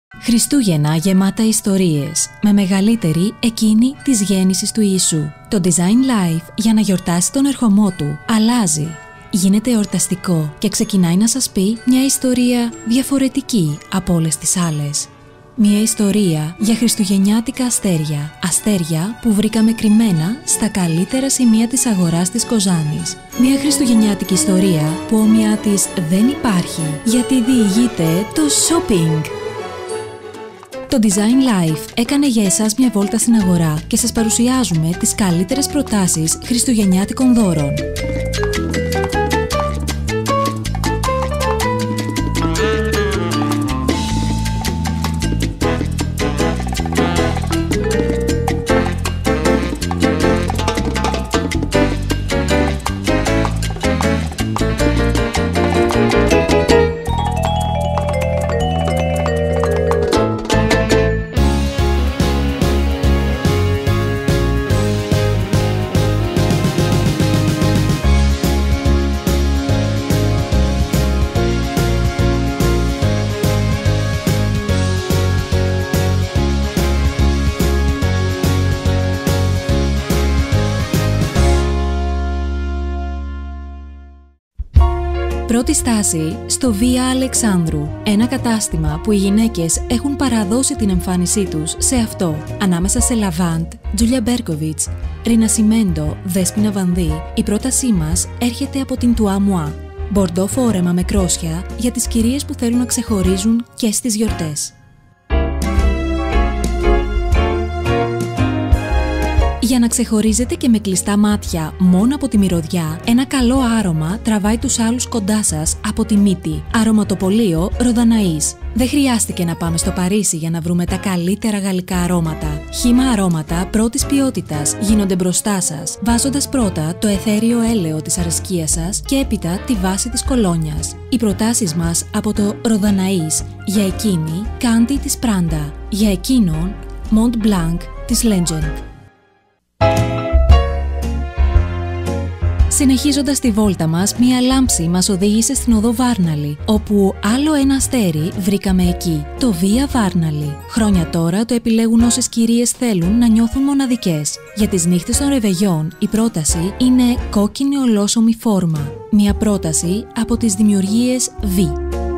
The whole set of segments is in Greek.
Χριστούγεννα γεμάτα ιστορίες, με μεγαλύτερη εκείνη της γέννησης του Ιησού. Το Design Life, για να γιορτάσει τον ερχομό του, αλλάζει. Γίνεται εορταστικό και ξεκινάει να σας πει μια ιστορία διαφορετική από όλες τις άλλες. Μια ιστορία για χριστουγεννιάτικα αστέρια. Αστέρια που βρήκαμε κρυμμένα στα καλύτερα σημεία της αγοράς της Κοζάνης. Μια χριστουγεννιάτικη ιστορία που όμοιά της δεν υπάρχει, γιατί διηγείται το shopping. Το Design Life έκανε για εσάς μια βόλτα στην αγορά και σας παρουσιάζουμε τις καλύτερες προτάσεις χριστουγεννιάτικων δώρων. Πρώτη στάση στο Βία Αλεξάνδρου, ένα κατάστημα που οι γυναίκες έχουν παραδώσει την εμφάνισή τους σε αυτό. Ανάμεσα σε Λαβάντ, Τζούλια Μπέρκοβιτς, Ρινασιμέντο, Δέσποινα Βανδύ, η πρότασή μας έρχεται από την Τουά Μουά. Μπορντό φόρεμα με κρόσια για τις κυρίες που θέλουν να ξεχωρίζουν και στις γιορτές. Για να ξεχωρίζετε και με κλειστά μάτια μόνο από τη μυρωδιά, ένα καλό άρωμα τραβάει τους άλλους κοντά σας από τη μύτη. Αρωματοπωλείο Ροδαναής. Δεν χρειάστηκε να πάμε στο Παρίσι για να βρούμε τα καλύτερα γαλλικά αρώματα. Χύμα αρώματα πρώτης ποιότητας γίνονται μπροστά σας, βάζοντας πρώτα το αιθέριο έλαιο της αρεσκίας σας και έπειτα τη βάση της κολόνιας. Οι προτάσεις μας από το Ροδαναής, για εκείνη Κάντι της Πράντα, για εκείνον Mont Blanc της Legend. Συνεχίζοντας τη βόλτα μας, μία λάμψη μας οδήγησε στην οδό Βάρναλη, όπου άλλο ένα αστέρι βρήκαμε εκεί, το Βία Βάρναλη. Χρόνια τώρα το επιλέγουν όσες κυρίες θέλουν να νιώθουν μοναδικές. Για τις νύχτες των ρεβεγιών, η πρόταση είναι κόκκινη ολόσωμη φόρμα. Μία πρόταση από τις δημιουργίες Βι.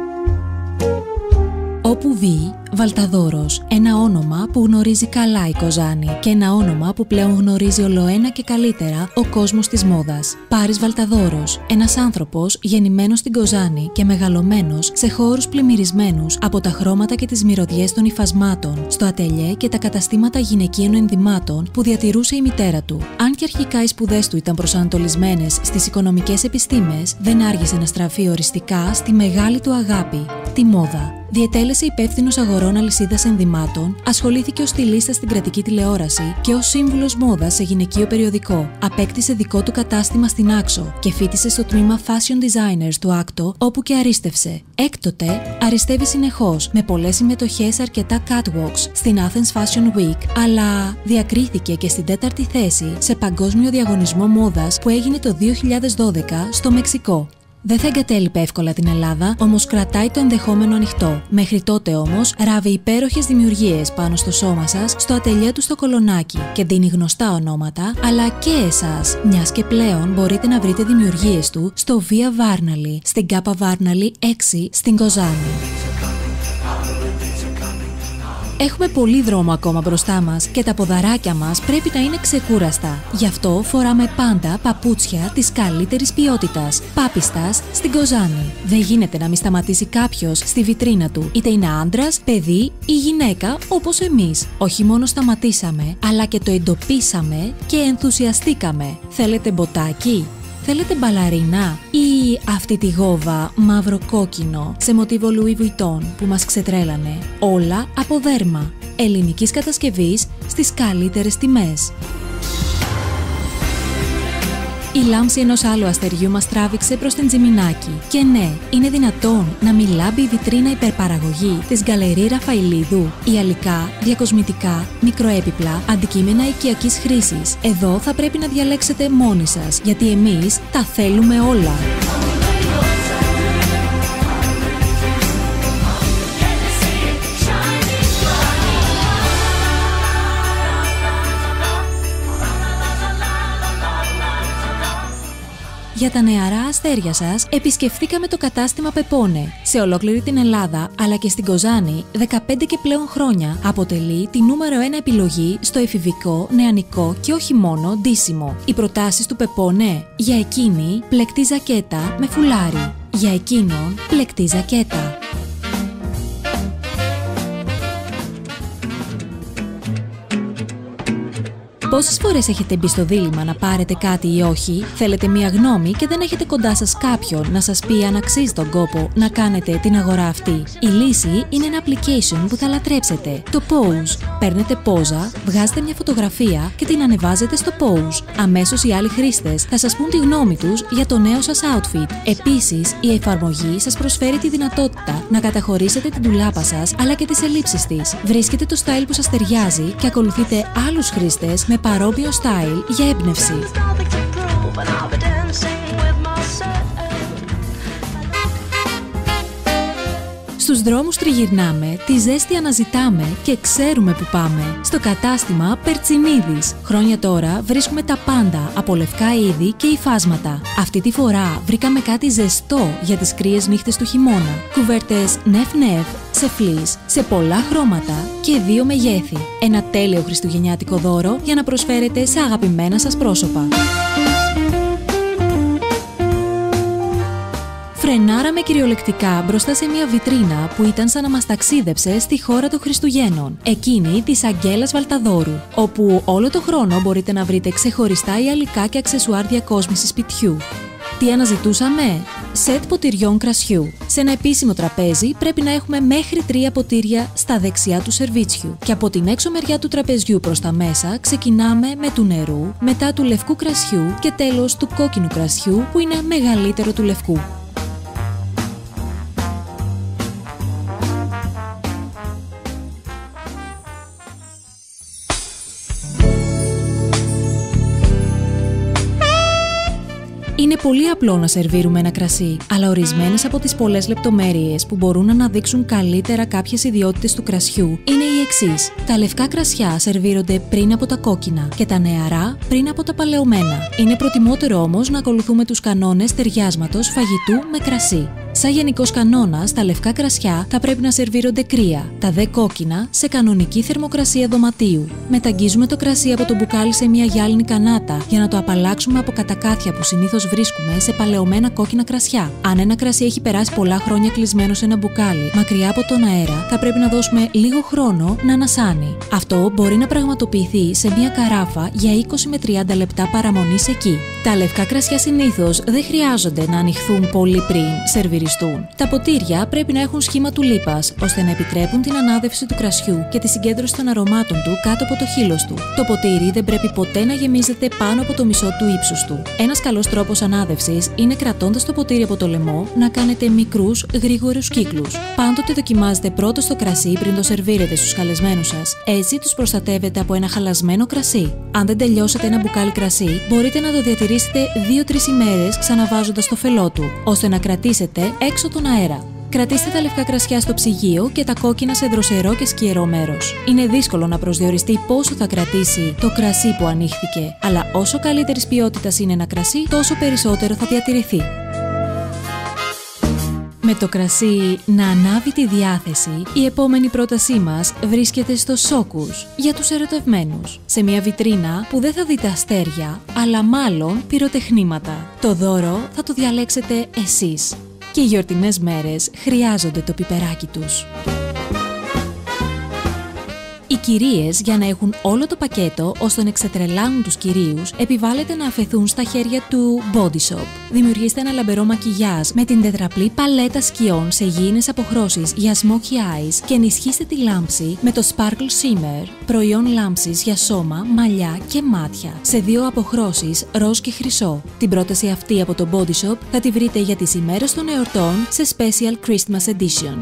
Όπου Βι, Βαλταδόρος, ένα όνομα που γνωρίζει καλά η Κοζάνη και ένα όνομα που πλέον γνωρίζει ολοένα και καλύτερα ο κόσμος της μόδας. Πάρης Βαλταδόρος, ένας άνθρωπος γεννημένος στην Κοζάνη και μεγαλωμένος σε χώρους πλημμυρισμένους από τα χρώματα και τις μυρωδιές των υφασμάτων, στο ατελιέ και τα καταστήματα γυναικείων ενδυμάτων που διατηρούσε η μητέρα του. Αν και αρχικά οι σπουδές του ήταν προσανατολισμένες στις οικονομικές επιστήμες, δεν άργησε να στραφεί οριστικά στη μεγάλη του αγάπη, τη μόδα. Διετέλεσε υπεύθυνος αγορών αλυσίδας ενδυμάτων, ασχολήθηκε ως στυλίστα στην κρατική τηλεόραση και ως σύμβουλος μόδας σε γυναικείο περιοδικό. Απέκτησε δικό του κατάστημα στην Άξο και φοίτησε στο τμήμα Fashion Designers του Άκτο, όπου και αρίστευσε. Έκτοτε αριστεύει συνεχώς, με πολλές συμμετοχές σε αρκετά catwalks στην Athens Fashion Week, αλλά διακρίθηκε και στην 4η θέση σε παγκόσμιο διαγωνισμό μόδας που έγινε το 2012 στο Μεξικό. Δεν θα εγκατέλειπε εύκολα την Ελλάδα, όμως κρατάει το ενδεχόμενο ανοιχτό. Μέχρι τότε όμως ράβει υπέροχες δημιουργίες πάνω στο σώμα σας, στο ατελιέ του στο Κολονάκι και δίνει γνωστά ονόματα, αλλά και εσάς, μιας και πλέον μπορείτε να βρείτε δημιουργίες του στο Βία Βάρναλη, στην Κάπα Βάρναλη 6 στην Κοζάνη. Έχουμε πολύ δρόμο ακόμα μπροστά μας και τα ποδαράκια μας πρέπει να είναι ξεκούραστα. Γι' αυτό φοράμε πάντα παπούτσια της καλύτερης ποιότητας, πάπιστας στην Κοζάνη. Δεν γίνεται να μην σταματήσει κάποιος στη βιτρίνα του, είτε είναι άντρας, παιδί ή γυναίκα όπως εμείς. Όχι μόνο σταματήσαμε, αλλά και το εντοπίσαμε και ενθουσιαστήκαμε. Θέλετε μποτάκι? Θέλετε μπαλαρίνα ή αυτή τη γόβα μαύρο-κόκκινο σε μοτίβο Louis Vuitton που μας ξετρέλανε? Όλα από δέρμα, ελληνικής κατασκευής στις καλύτερες τιμές. Η λάμψη ενός άλλου αστεριού μας τράβηξε προς την Τζιμινάκη. Και ναι, είναι δυνατόν να μην λάμπει η βιτρίνα υπερπαραγωγή της Γκαλερί Ραφαηλίδου? Η αλικά, διακοσμητικά, μικροέπιπλα, αντικείμενα οικιακής χρήσης. Εδώ θα πρέπει να διαλέξετε μόνοι σας, γιατί εμείς τα θέλουμε όλα. Για τα νεαρά αστέρια σας, επισκεφθήκαμε το κατάστημα Πεπόνε. Σε ολόκληρη την Ελλάδα, αλλά και στην Κοζάνη, 15 και πλέον χρόνια αποτελεί τη νούμερο 1 επιλογή στο εφηβικό, νεανικό και όχι μόνο ντύσιμο. Οι προτάσεις του Πεπόνε: για εκείνη, πλεκτή ζακέτα με φουλάρι. Για εκείνον, πλεκτή ζακέτα. Πόσες φορές έχετε μπει στο δίλημμα να πάρετε κάτι ή όχι, θέλετε μία γνώμη και δεν έχετε κοντά σας κάποιον να σας πει αν αξίζει τον κόπο να κάνετε την αγορά αυτή? Η λύση είναι ένα application που θα λατρέψετε, το Pose. Παίρνετε πόζα, βγάζετε μια φωτογραφία και την ανεβάζετε στο Pose. Αμέσως οι άλλοι χρήστες θα σας πούν τη γνώμη τους για το νέο σας outfit. Επίσης, η εφαρμογή σας προσφέρει τη δυνατότητα να καταχωρήσετε την ντουλάπα σας αλλά και τις ελλείψεις της. Βρίσκετε το style που σας ταιριάζει και ακολουθείτε άλλους χρήστες με παρόμοιο style για έμπνευση. Στους δρόμους τριγυρνάμε, τη ζέστη αναζητάμε και ξέρουμε που πάμε. Στο κατάστημα Περτσινίδης. Χρόνια τώρα βρίσκουμε τα πάντα από λευκά είδη και υφάσματα. Αυτή τη φορά βρήκαμε κάτι ζεστό για τις κρύες νύχτες του χειμώνα. Κουβέρτες νεφ-νεφ, σε φλις, σε πολλά χρώματα και 2 μεγέθη. Ένα τέλειο χριστουγεννιάτικο δώρο για να προσφέρετε σε αγαπημένα σας πρόσωπα. Φρενάραμε κυριολεκτικά μπροστά σε μια βιτρίνα που ήταν σαν να μας ταξίδεψε στη χώρα των Χριστουγέννων, εκείνη της Αγγέλας Βαλταδόρου, όπου όλο το χρόνο μπορείτε να βρείτε ξεχωριστά υλικά και αξεσουάρ διακόσμησης σπιτιού. Τι αναζητούσαμε? Σετ ποτηριών κρασιού. Σε ένα επίσημο τραπέζι πρέπει να έχουμε μέχρι 3 ποτήρια στα δεξιά του σερβίτσιου. Και από την έξω μεριά του τραπεζιού προς τα μέσα ξεκινάμε με του νερού, μετά του λευκού κρασιού και τέλος του κόκκινου κρασιού που είναι μεγαλύτερο του λευκού. Είναι πολύ απλό να σερβίρουμε ένα κρασί, αλλά ορισμένες από τις πολλές λεπτομέρειες που μπορούν να αναδείξουν καλύτερα κάποιες ιδιότητες του κρασιού είναι οι εξής. Τα λευκά κρασιά σερβίρονται πριν από τα κόκκινα και τα νεαρά πριν από τα παλαιωμένα. Είναι προτιμότερο όμως να ακολουθούμε τους κανόνες ταιριάσματος φαγητού με κρασί. Σαν γενικός κανόνας, τα λευκά κρασιά θα πρέπει να σερβίρονται κρύα, τα δε κόκκινα σε κανονική θερμοκρασία δωματίου. Μεταγγίζουμε το κρασί από το μπουκάλι σε μια γυάλινη κανάτα για να το απαλλάξουμε από κατακάθια που συνήθως βρίσκουμε σε παλαιωμένα κόκκινα κρασιά. Αν ένα κρασί έχει περάσει πολλά χρόνια κλεισμένο σε ένα μπουκάλι, μακριά από τον αέρα, θα πρέπει να δώσουμε λίγο χρόνο να ανασάνει. Αυτό μπορεί να πραγματοποιηθεί σε μια καράφα για 20 με 30 λεπτά παραμονής εκεί. Τα λευκά κρασιά συνήθως δεν χρειάζονται να ανοιχθούν πολύ πριν σερβιριστούν. Τα ποτήρια πρέπει να έχουν σχήμα τουλίπας, ώστε να επιτρέπουν την ανάδευση του κρασιού και τη συγκέντρωση των αρωμάτων του κάτω από το χείλος του. Το ποτήρι δεν πρέπει ποτέ να γεμίζεται πάνω από το μισό του ύψους του. Ένας καλός τρόπος ανάδευσης είναι κρατώντας το ποτήρι από το λαιμό να κάνετε μικρούς, γρήγορους κύκλους. Πάντοτε δοκιμάζετε πρώτο το κρασί πριν το σερβίρετε στους καλεσμένους σας. Έτσι τους προστατεύετε από ένα χαλασμένο κρασί. Αν δεν τελειώσετε ένα μπουκάλι κρασί, μπορείτε να το διατηρήσετε 2-3 ημέρες ξαναβάζοντας το φελό του, ώστε να κρατήσετε έξω τον αέρα. Κρατήστε τα λευκά κρασιά στο ψυγείο και τα κόκκινα σε δροσερό και σκιερό μέρος. Είναι δύσκολο να προσδιοριστεί πόσο θα κρατήσει το κρασί που ανοίχθηκε, αλλά όσο καλύτερης ποιότητας είναι ένα κρασί, τόσο περισσότερο θα διατηρηθεί. Με το κρασί να ανάβει τη διάθεση, η επόμενη πρότασή μας βρίσκεται στο Σόκους για τους ερωτευμένους. Σε μια βιτρίνα που δεν θα δείτε αστέρια, αλλά μάλλον πυροτεχνήματα. Το δώρο θα το διαλέξετε εσείς. Και οι γιορτινές μέρες χρειάζονται το πιπεράκι τους. Οι κυρίες, για να έχουν όλο το πακέτο ώστε να εξετρελάνουν τους κυρίους, επιβάλλεται να αφαιθούν στα χέρια του Body Shop. Δημιουργήστε ένα λαμπερό μακιγιάζ με την τετραπλή παλέτα σκιών σε γήινες αποχρώσεις για smoky eyes και ενισχύστε τη λάμψη με το Sparkle Shimmer, προϊόν λάμψης για σώμα, μαλλιά και μάτια, σε 2 αποχρώσεις, ροζ και χρυσό. Την πρόταση αυτή από το Body Shop θα τη βρείτε για τις ημέρες των εορτών σε Special Christmas Edition.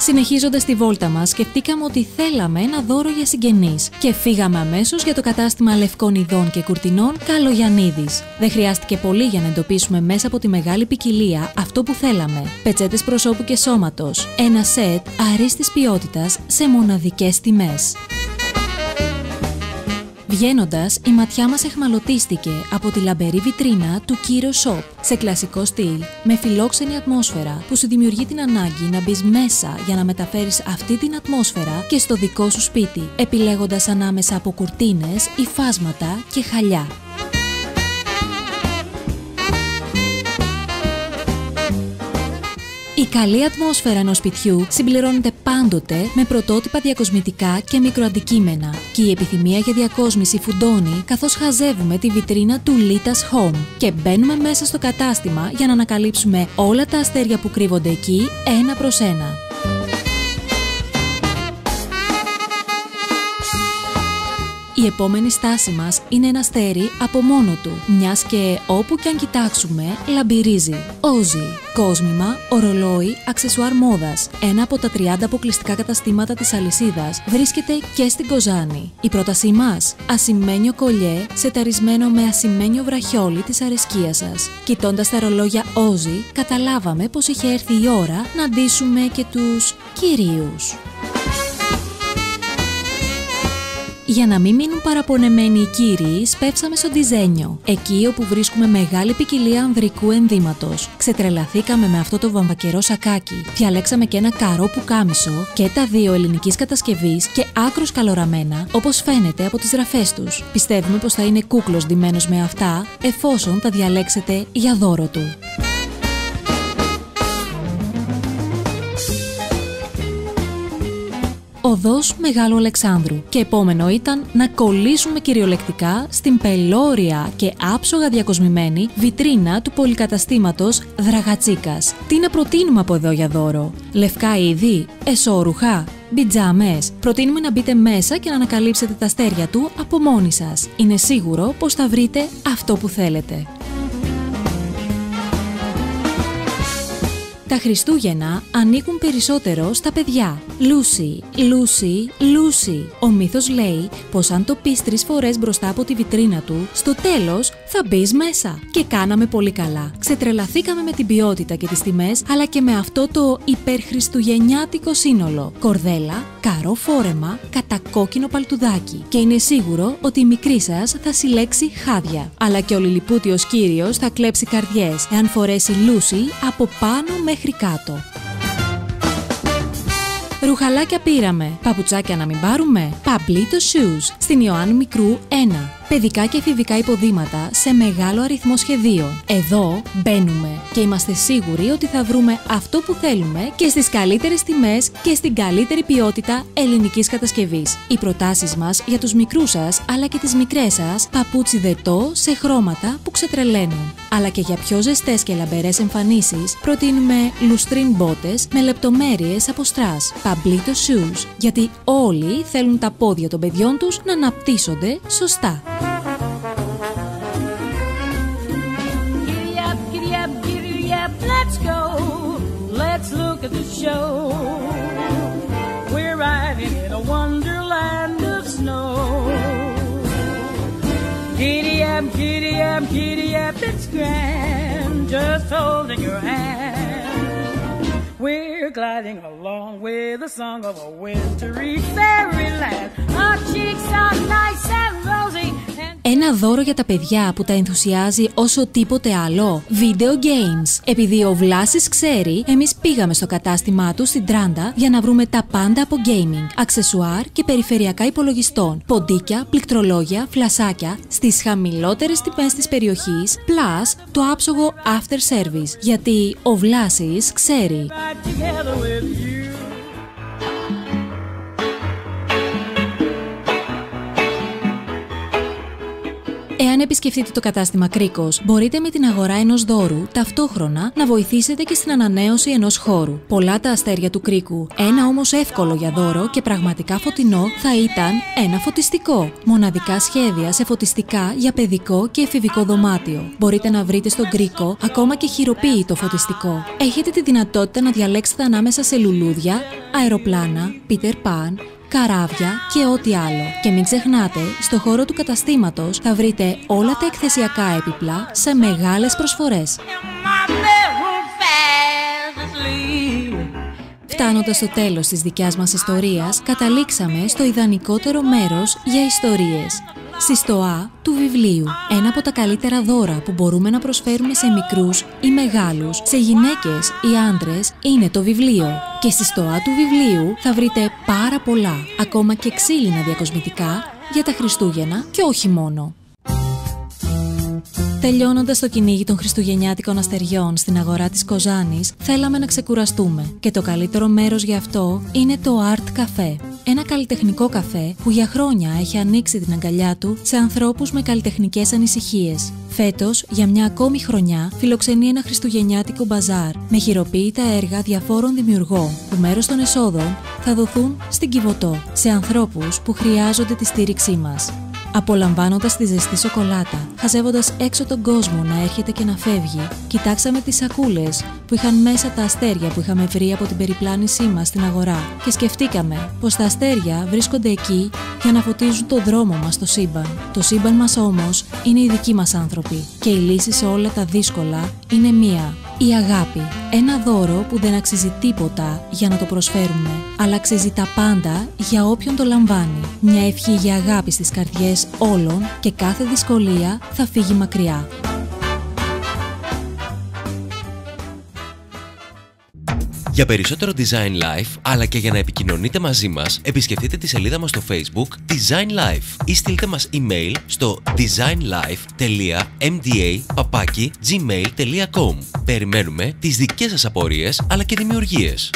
Συνεχίζοντας τη βόλτα μας, σκεφτήκαμε ότι θέλαμε ένα δώρο για συγγενείς και φύγαμε αμέσως για το κατάστημα λευκών ειδών και κουρτινών Καλογιαννίδης. Δεν χρειάστηκε πολύ για να εντοπίσουμε μέσα από τη μεγάλη ποικιλία αυτό που θέλαμε. Πετσέτες προσώπου και σώματος. Ένα σετ αρίστης ποιότητας σε μοναδικές τιμές. Βγαίνοντας, η ματιά μας εχμαλωτίστηκε από τη λαμπερή βιτρίνα του Kiro Shop σε κλασικό στυλ, με φιλόξενη ατμόσφαιρα που σου δημιουργεί την ανάγκη να μπεις μέσα για να μεταφέρεις αυτή την ατμόσφαιρα και στο δικό σου σπίτι, επιλέγοντας ανάμεσα από κουρτίνες, υφάσματα και χαλιά. Η καλή ατμόσφαιρα ενός σπιτιού συμπληρώνεται πάντοτε με πρωτότυπα διακοσμητικά και μικροαντικείμενα και η επιθυμία για διακόσμηση φουντώνει καθώς χαζεύουμε τη βιτρίνα του Lita's Home και μπαίνουμε μέσα στο κατάστημα για να ανακαλύψουμε όλα τα αστέρια που κρύβονται εκεί ένα προς ένα. Η επόμενη στάση μας είναι ένα αστέρι από μόνο του, μιας και όπου κι αν κοιτάξουμε λαμπυρίζει. Όζι, κόσμημα, ορολόι, αξεσουάρ μόδας. Ένα από τα 30 αποκλειστικά καταστήματα της αλυσίδας βρίσκεται και στην Κοζάνη. Η πρότασή μας, ασημένιο κολλιέ σεταρισμένο με ασημένιο βραχιόλι της αρεσκίας σας. Κοιτώντας τα ρολόγια Όζι, καταλάβαμε πως είχε έρθει η ώρα να ντύσουμε και τους κυρίους. Για να μην μείνουν παραπονεμένοι οι κύριοι, σπεύσαμε στο Ντιζένιο, εκεί όπου βρίσκουμε μεγάλη ποικιλία ανδρικού ενδύματος. Ξετρελαθήκαμε με αυτό το βαμβακερό σακάκι, διαλέξαμε και ένα καρό πουκάμισο και τα δύο ελληνικής κατασκευής και άκρως καλοραμένα, όπως φαίνεται από τις γραφές τους. Πιστεύουμε πως θα είναι κούκλος ντυμένος με αυτά, εφόσον τα διαλέξετε για δώρο του. Οδός Μεγάλου Αλεξάνδρου και επόμενο ήταν να κολλήσουμε κυριολεκτικά στην πελώρια και άψογα διακοσμημένη βιτρίνα του πολυκαταστήματος Δραγατσίκας. Τι να προτείνουμε από εδώ για δώρο? Λευκά είδη, εσώρουχα, μπιτζάμες. Προτείνουμε να μπείτε μέσα και να ανακαλύψετε τα αστέρια του από μόνοι σας. Είναι σίγουρο πως θα βρείτε αυτό που θέλετε. Τα Χριστούγεννα ανήκουν περισσότερο στα παιδιά. Λούσι, Λούσι, Λούσι. Ο μύθος λέει πως αν το πεις 3 φορές μπροστά από τη βιτρίνα του, στο τέλος θα μπεις μέσα. Και κάναμε πολύ καλά. Ξετρελαθήκαμε με την ποιότητα και τις τιμές, αλλά και με αυτό το υπερχριστουγεννιάτικο σύνολο. Κορδέλα, καρό φόρεμα, κατακόκκινο παλτουδάκι. Και είναι σίγουρο ότι η μικρή σας θα συλλέξει χάδια. Αλλά και ο λιλιπούτιος κύριος θα κλέψει καρδιές εάν φορέσει Λούσι από πάνω μέχρι κάτω. Ρουχαλάκια πήραμε. Παπουτσάκια να μην πάρουμε? Παμπλίτο shoes στην Ιωάννη Μικρού 1. Παιδικά και εφηβικά υποδήματα σε μεγάλο αριθμό σχεδίων. Εδώ μπαίνουμε και είμαστε σίγουροι ότι θα βρούμε αυτό που θέλουμε και στις καλύτερες τιμές και στην καλύτερη ποιότητα ελληνικής κατασκευής. Οι προτάσεις μας για τους μικρούς σας αλλά και τις μικρές σας, παπούτσι δετό σε χρώματα που ξετρελαίνουν. Αλλά και για πιο ζεστές και λαμπερές εμφανίσεις προτείνουμε λουστρίν μπότες με λεπτομέρειες από στρας. Παμπλίτο shoes, γιατί όλοι θέλουν τα πόδια των παιδιών τους να αναπτύσσονται σωστά. Let's go, let's look at the show. We're riding in a wonderland of snow. Giddy up, giddy up, giddy up, it's grand, just holding your hand. We're gliding along with the song of a wintry fairyland. Our cheeks are nice and rosy. Ένα δώρο για τα παιδιά που τα ενθουσιάζει όσο τίποτε άλλο. Video games. Επειδή ο Βλάσης ξέρει, εμείς πήγαμε στο κατάστημά του στην Τράντα για να βρούμε τα πάντα από gaming, αξεσουάρ και περιφερειακά υπολογιστών. Ποντίκια, πληκτρολόγια, φλασάκια στις χαμηλότερες τιμές της περιοχής, plus το άψογο after service. Γιατί ο Βλάσης ξέρει. Εάν Εάν επισκεφτείτε το κατάστημα Κρίκος, μπορείτε με την αγορά ενός δώρου ταυτόχρονα να βοηθήσετε και στην ανανέωση ενός χώρου. Πολλά τα αστέρια του Κρίκου. Ένα όμως εύκολο για δώρο και πραγματικά φωτεινό θα ήταν ένα φωτιστικό. Μοναδικά σχέδια σε φωτιστικά για παιδικό και εφηβικό δωμάτιο. Μπορείτε να βρείτε στον Κρίκο ακόμα και χειροποίητο φωτιστικό. Έχετε τη δυνατότητα να διαλέξετε ανάμεσα σε λουλούδια, αεροπλάνα, Peter Pan, καράβια και ό,τι άλλο. Και μην ξεχνάτε, στο χώρο του καταστήματος θα βρείτε όλα τα εκθεσιακά έπιπλα σε μεγάλες προσφορές. Φτάνοντας στο τέλος της δικιάς μας ιστορίας, καταλήξαμε στο ιδανικότερο μέρος για ιστορίες. Στη στοά του βιβλίου. Ένα από τα καλύτερα δώρα που μπορούμε να προσφέρουμε σε μικρούς ή μεγάλους, σε γυναίκες ή άντρες, είναι το βιβλίο. Και στη στοά του βιβλίου θα βρείτε πάρα πολλά, ακόμα και ξύλινα διακοσμητικά, για τα Χριστούγεννα και όχι μόνο. Τελειώνοντας το κυνήγι των χριστουγεννιάτικων αστεριών στην αγορά της Κοζάνης, θέλαμε να ξεκουραστούμε και το καλύτερο μέρος γι' αυτό είναι το Art Café. Ένα καλλιτεχνικό καφέ που για χρόνια έχει ανοίξει την αγκαλιά του σε ανθρώπους με καλλιτεχνικές ανησυχίες. Φέτος, για μια ακόμη χρονιά, φιλοξενεί ένα χριστουγεννιάτικο μπαζάρ με χειροποίητα έργα διαφόρων δημιουργών, που μέρος των εσόδων θα δοθούν στην Κιβωτό, σε ανθρώπους που χρειάζονται τη στήριξή μας. Απολαμβάνοντας τη ζεστή σοκολάτα, χαζεύοντας έξω τον κόσμο να έρχεται και να φεύγει, κοιτάξαμε τις σακούλες που είχαν μέσα τα αστέρια που είχαμε βρει από την περιπλάνησή μας στην αγορά και σκεφτήκαμε πως τα αστέρια βρίσκονται εκεί για να φωτίζουν τον δρόμο μας στο σύμπαν. Το σύμπαν μας όμως είναι οι δικοί μας άνθρωποι και η λύση σε όλα τα δύσκολα είναι μία. Η αγάπη. Ένα δώρο που δεν αξίζει τίποτα για να το προσφέρουμε, αλλά αξίζει τα πάντα για όποιον το λαμβάνει. Μια ευχή για αγάπη στις καρδιές όλων και κάθε δυσκολία θα φύγει μακριά. Για περισσότερο Design Life, αλλά και για να επικοινωνείτε μαζί μας, επισκεφτείτε τη σελίδα μας στο Facebook Design Life ή στείλτε μας email στο designlife.mda@gmail.com. Περιμένουμε τις δικές σας απορίες, αλλά και δημιουργίες.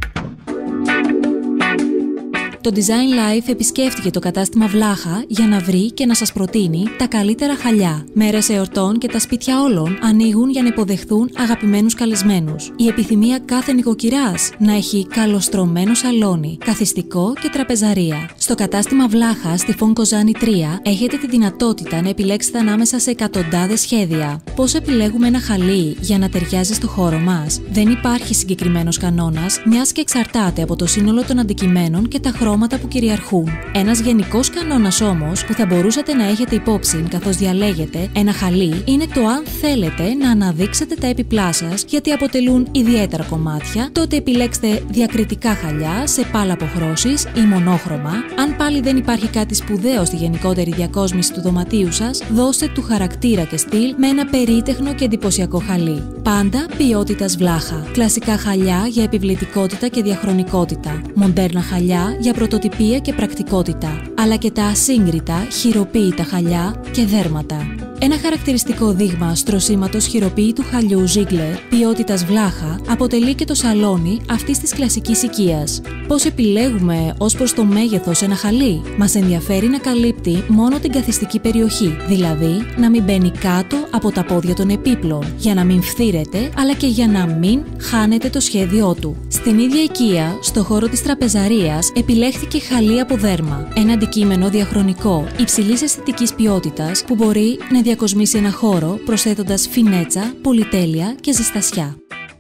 Το Design Life επισκέφτηκε το κατάστημα Βλάχα για να βρει και να σας προτείνει τα καλύτερα χαλιά. Μέρες εορτών και τα σπίτια όλων ανοίγουν για να υποδεχθούν αγαπημένους καλεσμένους. Η επιθυμία κάθε νοικοκυράς να έχει καλοστρωμένο σαλόνι, καθιστικό και τραπεζαρία. Στο κατάστημα Βλάχα στη Φον Κοζάνη 3 έχετε τη δυνατότητα να επιλέξετε ανάμεσα σε εκατοντάδες σχέδια. Πώς επιλέγουμε ένα χαλί για να ταιριάζει στο χώρο μας? Δεν υπάρχει συγκεκριμένος κανόνας, μιας και εξαρτάται από το σύνολο των αντικειμένων και τα χρώματα που κυριαρχούν. Ένας γενικός κανόνας όμως που θα μπορούσατε να έχετε υπόψη καθώς διαλέγετε ένα χαλί είναι το αν θέλετε να αναδείξετε τα έπιπλά σας, γιατί αποτελούν ιδιαίτερα κομμάτια. Τότε επιλέξτε διακριτικά χαλιά σε πάλα αποχρώσεις ή μονόχρωμα. Αν πάλι δεν υπάρχει κάτι σπουδαίο στη γενικότερη διακόσμηση του δωματίου σας, δώστε του χαρακτήρα και στυλ με ένα περίτεχνο και εντυπωσιακό χαλί. Πάντα ποιότητας Βλάχα. Κλασικά χαλιά για επιβλητικότητα και διαχρονικότητα. Μοντέρνα χαλιά για πρωτοτυπία και πρακτικότητα, αλλά και τα ασύγκριτα, χειροποίητα χαλιά και δέρματα. Ένα χαρακτηριστικό δείγμα στρωσίματος χειροποίητου χαλιού Ziegler, ποιότητας Βλάχα, αποτελεί και το σαλόνι αυτής της κλασικής οικίας. Πώς επιλέγουμε ως προς το μέγεθος ένα χαλί? Μας ενδιαφέρει να καλύπτει μόνο την καθιστική περιοχή, δηλαδή να μην μπαίνει κάτω από τα πόδια των επίπλων, για να μην φθήρεται, αλλά και για να μην χάνετε το σχέδιό του. Στην ίδια οικία, στο χώρο της τραπεζαρίας, επιλέχθηκε χαλί από δέρμα. Ένα αντικείμενο διαχρονικό, υψηλής αισθητικής ποιότητας, που μπορεί να διακοσμήσει ένα χώρο προσθέτοντας φινέτσα, πολυτέλεια και ζεστασιά.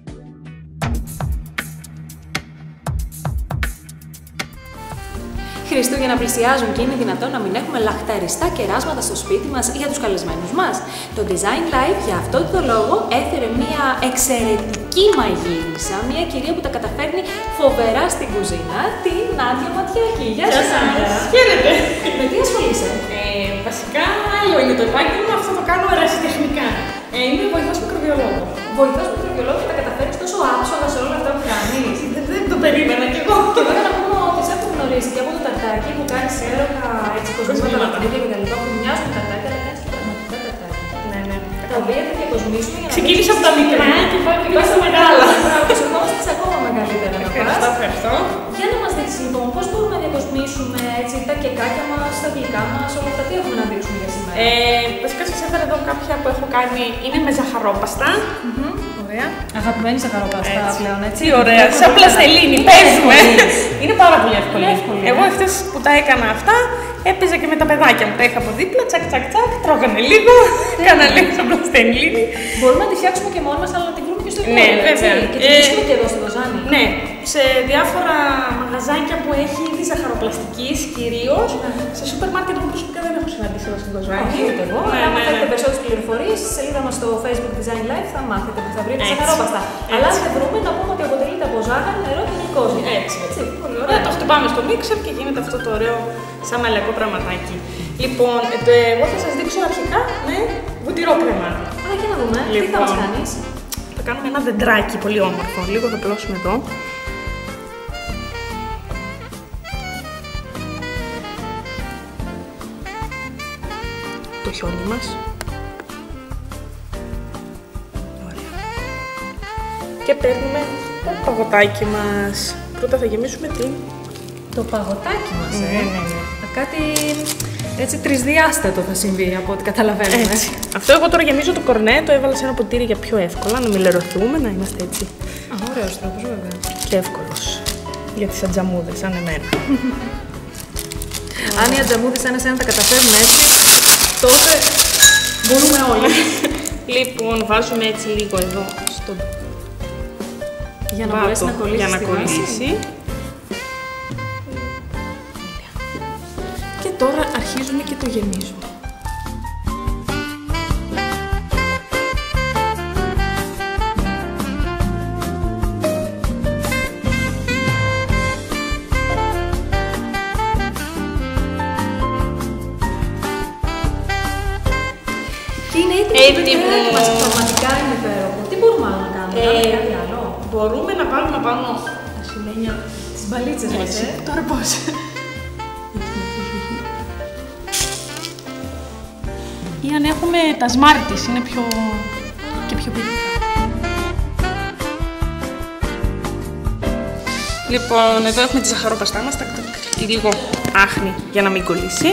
Χριστούγεννα πλησιάζουν και είναι δυνατόν να μην έχουμε λαχταριστά κεράσματα στο σπίτι μας για τους καλεσμένους μας. Το Design Life για αυτό το λόγο έφερε μια εξαιρετική μαγείρισα, μια κυρία που τα καταφέρνει φοβερά στην κουζίνα, την Νάντια Ματιάκη. Γεια σας! Χαίρετε! Με τι ασχολείσαι? Βασικά άλλο είναι το επάγγελμα, αυτό το κάνω ερασιτεχνικά. Είμαι βοηθός μικροβιολόγο. Βοηθός μικροβιολόγο και τα καταφέρνεις τόσο άψογα σε όλα αυτά που κάνεις. Δεν το περίμενα κι εγώ. Και βέβαια να πούμε ότι σε έχω γνωρίσει και από το ταρτάκι που κάνεις έρωτα, έτσι κοσμήματα, λαχταρίδια και τα λοιπά που μοιάζουν ταρτάκια, αλλά κάνεις και πραγματικά ταρτάκια. Ναι. τα οποία θα διακοσμήσουμε για να ξεκίνησα από τα μικρά και πάω στα μεγάλα. Προσεχόμαστε σε ακόμα μεγαλύτερα. Ευχαριστώ. Για να μας δείξει λοιπόν πώς μπορούμε να διακοσμήσουμε έτσι, τα κεκάκια μας, τα γλυκά μας, όλα αυτά. Τι έχουμε να δείξουμε για σήμερα. Βασικά σας έφερα εδώ κάποια που έχω κάνει, είναι με ζαχαρόπαστα. Ωραία. Αγαπημένη ζαχαρόπαστα πλέον, έτσι. Τι ωραία, σαν πλαστελίνη, παίζουμε. Είναι πάρα πολύ εύκολη. Εγώ χτες που τα έκανα αυτά, έπαιζα και με τα παιδάκια μου. Τα είχα από δίπλα, τσακ τσακ τσακ, τρώγανε λίγο, κάνα λίγο σαν πλαστελίνη. Μπορούμε να τη φτιάξουμε και μόνοι μας, αλλά να τη βρούμε και στο Ναι, υπόλοιπο. βέβαια. Και τη βρίσκουμε και εδώ στο Κοζάνι. Ναι, σε διάφορα μαγαζάκια που έχει είδη ζαχαροπλαστικής κυρίως. Σε σούπερ μάρκετ που προσωπικά δεν έχω συναντήσει εδώ στην Κοζάνη. Όχι, ούτε εγώ. Αν θέλετε περισσότερες πληροφορίες, στη σελίδα μας στο Facebook Design Life θα μάθετε που θα βρείτε ζαχαρόπαστα. Αλλά αν δεν βρούμε, να πούμε ότι αποτελείται από ζάχαρη, νερό και γλυκόζη. Έτσι. Πολύ ωραία. Το χτυπάμε στο μίξερ και γίνεται αυτό το ωραίο σαν μελακό πραγματάκι. Λοιπόν, εγώ θα σας δείξω αρχικά με βουτυρό κρεμά. Α, για να δούμε. Τι θα μας κάνεις. Θα κάνουμε ένα δεντράκι πολύ όμορφο. Λίγο θα πλώσουμε εδώ. Το χιόνι μας. Ωραία. Και παίρνουμε το παγωτάκι μας. Πρώτα θα γεμίσουμε το παγωτάκι μας. Ναι. Κάτι έτσι τρισδιάστατο θα συμβεί από ό,τι καταλαβαίνουμε. Έτσι. Αυτό εγώ τώρα γεμίζω το κορνέ, το έβαλα σε ένα ποτήρι για πιο εύκολα, να μην λερωθούμε, να είμαστε έτσι. Α, ωραίος τρόπος βέβαια. Και εύκολος. Για τις ατζαμούδες, σαν εμένα. Αν οι ατζαμούδες σαν εσένα τα καταφέρουν έτσι, τότε μπορούμε όλοι. Λοιπόν, βάζουμε έτσι λίγο εδώ στον για να μπορέσει να κολλήσει. Για να κολλήσει. Και τώρα αρχίζουμε και το γεμίζουμε. Και είναι έτοιμο το μας, πραγματικά είναι υπέροχο. Τι μπορούμε άλλο να κάνουμε, κάτι άλλο. Μπορούμε να βάλουμε πάνω τα σημαίνια τις μπαλίτσες μας, Τώρα πώς. Ή αν έχουμε τα σμάρτις, είναι πιο και πιο περίπλοκα. Λοιπόν, εδώ έχουμε τη ζαχαρόπαστά μας, λίγο άχνη για να μην κολλήσει.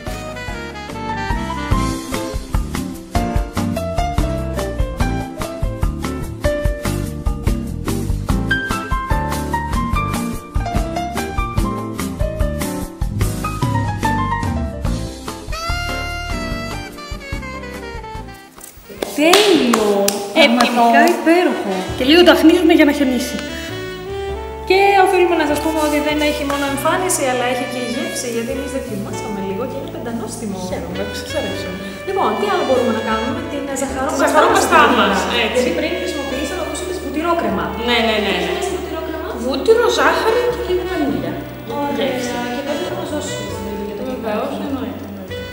Τέλειο! Πραγματικά υπέροχο! Και λίγο το αχνίζουμε για να χιονίσει. Και οφείλουμε να σας πούμε ότι δεν έχει μόνο εμφάνιση, αλλά έχει και γεύση, γιατί εμείς δοκιμάσαμε λίγο και είναι πεντανόστιμο. Χαίρομαι, σας αρέσουν. Λοιπόν, τι άλλο μπορούμε να κάνουμε με την ζαχαρόπαστά μας. Γιατί πριν χρησιμοποιήσαμε, όπως είπες, βουτυρό κρεμά. Ναι. Βουτυρό κρεμά. Βούτυρο, ζάχαρη και λίγο βανίλια. Ωραία. Και κάτι θα μας δώσει για το Βεβαίως, εννοείται.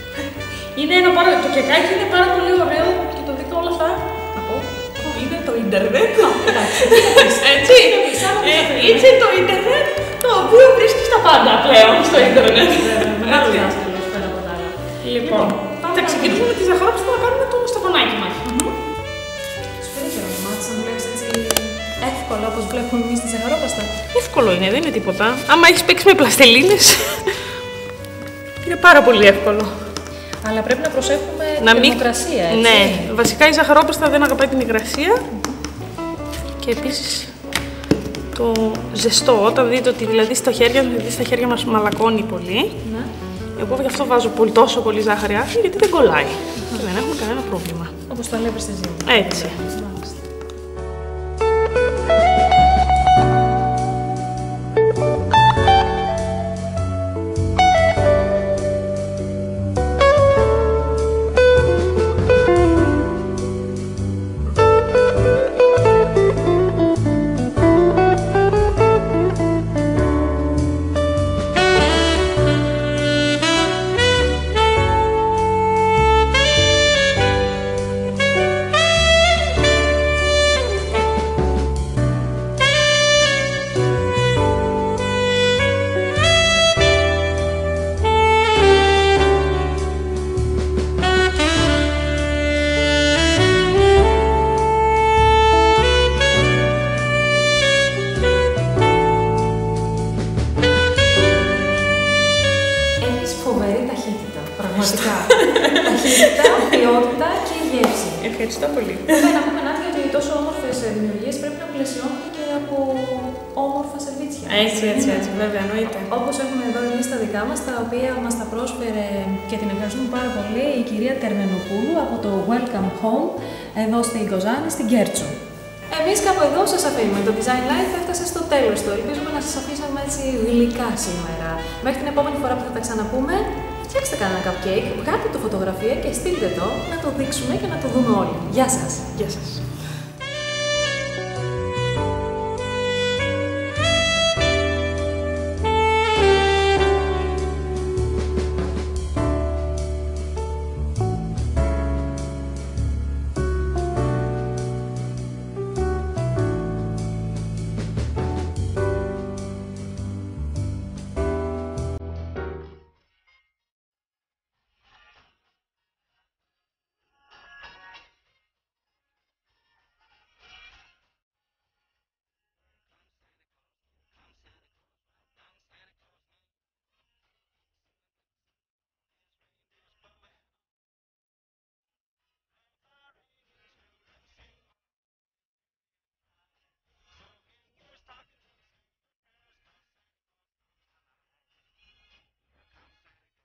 Το κεκάκι είναι πάρα πολύ ωραίο και το δείτε όλα αυτά. Είναι το ίντερνετ. Έτσι. Είναι το ίντερνετ το οποίο βρίσκεις τα πάντα πλέον στο ίντερνετ. Μεγάλο δάσκαλος πέρα από τα άλλα. Λοιπόν, θα ξεκινήσουμε με τη ζαχαρόπαστα να κάνουμε το σταφανάκι μας. Σου φέρει και όνομα, σαν βλέπεις έτσι εύκολα όπως βλέπουμε εμείς τη ζαχαρόπαστα. Εύκολο είναι, δεν είναι τίποτα. Άμα έχεις παίξει με πλαστελίνες, είναι πάρα πολύ εύκολο. Αλλά πρέπει να προσέχουμε την υγρασία, έτσι. Ναι, βασικά η ζαχαρόπαστα δεν αγαπάει την υγρασία. Και επίσης το ζεστό, όταν δείτε ότι δηλαδή στα χέρια μας μαλακώνει πολύ. Ναι. Εγώ γι' αυτό βάζω τόσο πολύ ζάχαρη άχνη, γιατί δεν κολλάει. Και δεν έχουμε κανένα πρόβλημα. Όπως το αλεύρι στη ζύμη. Έτσι. Ευχαριστώ πολύ. Να πούμε Νάντια ότι τόσο όμορφες δημιουργίες πρέπει να πλαισιώνονται και από όμορφα σερβίτσια. Έτσι, βέβαια, εννοείται. Όπως έχουμε εδώ εμείς τα δικά μας, τα οποία μας τα πρόσφερε και την ευχαριστούμε πάρα πολύ η κυρία Τερμενοπούλου από το Welcome Home εδώ στην Κοζάνη, στην Κέρτσο. Εμείς κάπου εδώ σας αφήνουμε. Το Design Life έφτασε στο τέλος του. Ελπίζουμε να σας αφήσαμε έτσι γλυκά σήμερα. Μέχρι την επόμενη φορά που θα τα ξαναπούμε, φτιάξτε κανένα cupcake, βγάλτε το φωτογραφία και στείλτε το να το δείξουμε και να το δούμε όλοι. Γεια σας! Γεια σας.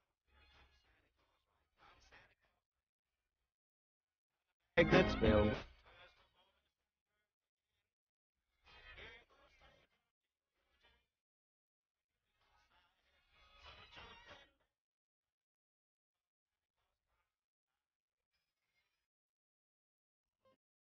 Good spill.